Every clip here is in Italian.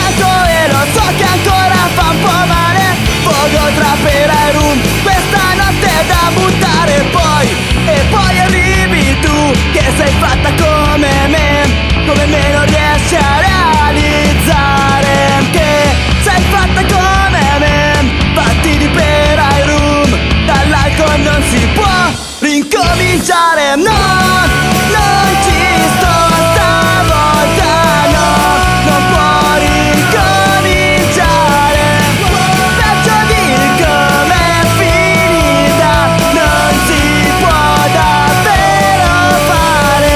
stanco e lo so che ancora fa un po' male. Voglio trapera e rum, questa notte è da buttare. E poi arrivi tu, che sei fatta come me non riesci a realizzare. Che sei fatta come me, fatti di pera e rum, dall'alcol non si può rincominciare. No, non ci sto stavolta, no, non può rincominciare. Peggio di com'è finita, non si può davvero fare.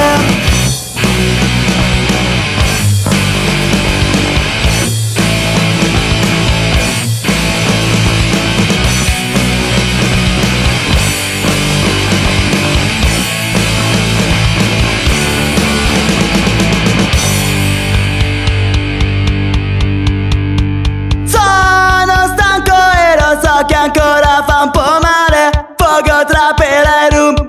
Che ancora fa un po' male. Voglio trapera e rum,